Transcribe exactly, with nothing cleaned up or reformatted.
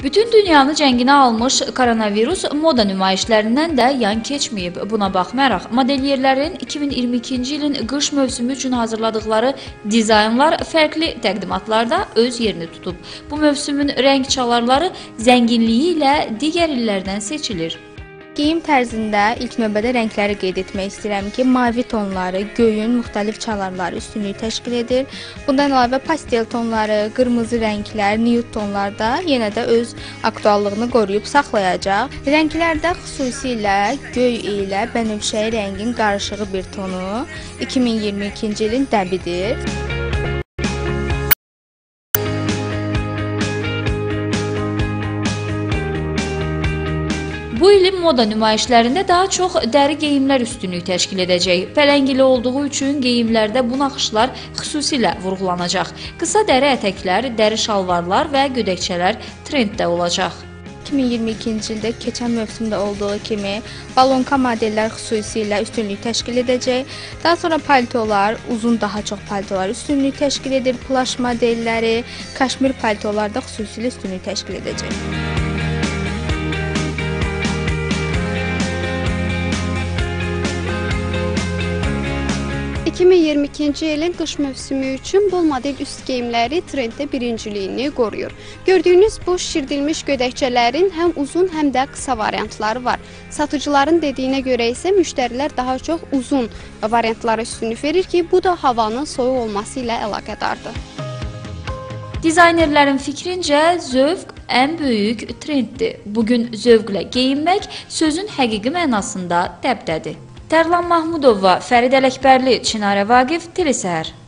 Bütün dünyanı cənginə almış koronavirus moda nümayişlərindən də yan keçməyib. Buna baxmayaraq, modelyerlərin iki min iyirmi ikinci ilin qış mövsümü üçün hazırladıqları dizaynlar fərqli təqdimatlarda öz yerini tutub. Bu mövsümün rəng çalarları zənginliyi ilə digər illərdən seçilir. Geyim tərzində ilk növbədə rəngləri qeyd etmək istəyirəm ki, mavi tonları, göyün müxtəlif çalarları üstünlüyü təşkil edir. Bundan əlavə pastel tonları, qırmızı rənglər, nude tonlar da yenə də öz aktuallığını qoruyub saxlayacaq. Rənglərdə xüsusilə göy ilə bənövşəyi rəngin qarışığı bir tonu iki min iyirmi ikinci ilin dəbidir. Bu ilin moda nümayişlərində daha çox dəri geyimlər üstünlüyü təşkil edəcək. Pələngili olduğu üçün geyimlərdə bu naxışlar xüsusilə vurğulanacaq. Qısa dəri ətəklər, dəri şalvarlar və gödəkçələr trenddə olacaq. iki min iyirmi ikinci ildə keçən mövsümdə olduğu kimi balonka modellər xüsusilə üstünlük təşkil edəcək. Daha sonra paltolar, uzun daha çox paltolar üstünlük təşkil edir. Plaş modelləri, kaşmir paltolar da xüsusilə üstünlük təşkil edəcək. iki min iyirmi ikinci ilin qış mövsümü üçün bol model üst geyimləri trenddə birinciliyini qoruyur. Gördüyünüz bu şişirdilmiş gödəkçələrin həm uzun, həm də qısa variantları var. Satıcıların dediyinə görə isə müştərilər daha çox uzun variantlara üstünlük verir ki, bu da havanın soyuq olması ilə əlaqədardır. Dizaynerlərin fikrincə, zövq ən böyük trenddir. Bugün zövqlə geyinmək sözün həqiqi mənasında dəbdədir. Tərlan Mahmudova, Fərid Ələkbərli, Çinarə Vaqif, Telesəhər.